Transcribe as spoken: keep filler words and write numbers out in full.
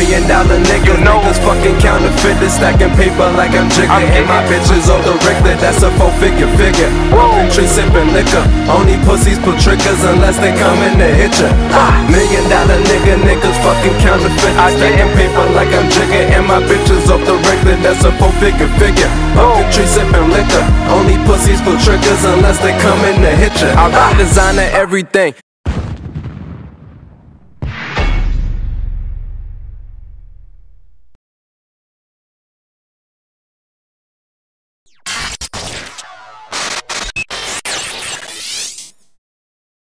million dollar nigga. Niggas fucking counterfeited, stacking paper like I'm Jigga. And my bitches off the Richter, that's a four figure figure. Puffin' tree sippin' liquor, only pussies pull triggers unless they coming to hit ya. Million dollar nigga, niggas fucking counterfeited, stacking paper like I'm Jigga. And my bitches off the Richter, that's a four figure figure. Puffin' tree sippin' liquor, only pussies pull triggers unless they coming to hit ya. I rock designer everything,